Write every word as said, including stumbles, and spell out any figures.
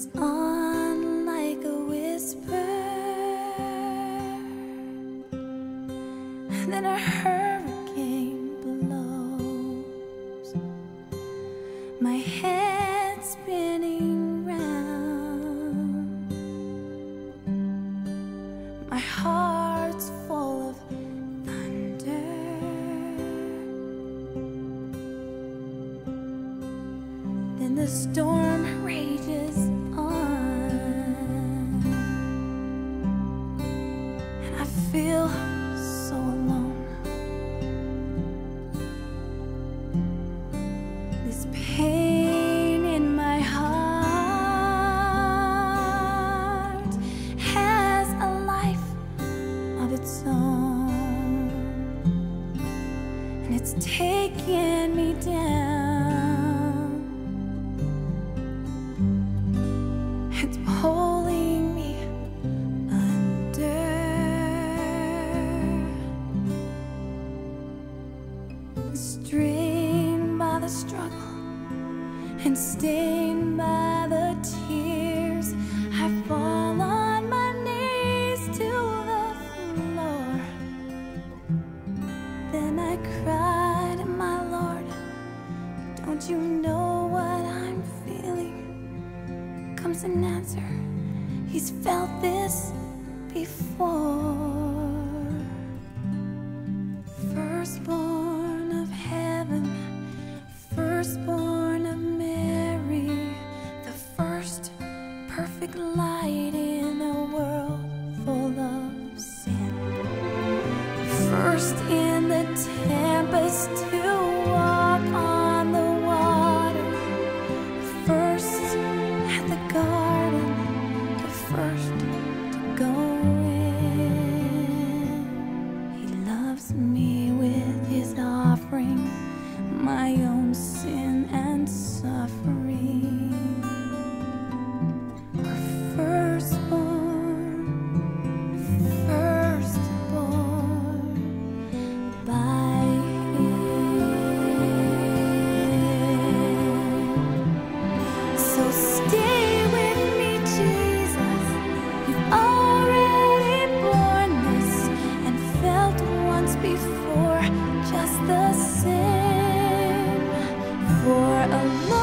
comes on like a whisper, then a hurricane blows, my head spinning round, my heart's full of thunder. Then the storm rages on, and I feel so alone. This pain in my heart has a life of its own, and it's taking me down. It's pulling me under. Strained by the struggle and stained by the tears, I fall on my knees to the floor. Then I cry to my Lord, don't you know what I'm feeling? Comes an answer, he's felt this before. Firstborn of heaven, firstborn of Mary, the first perfect light in a world full of sin. First in the tempest to walk on the water, first at the garden, the first to go in. He loves me with his offering, my own sin and suffering. We're firstborn, firstborn by him. So stay with me, Jesus. You've already borne this and felt once before just the same. For a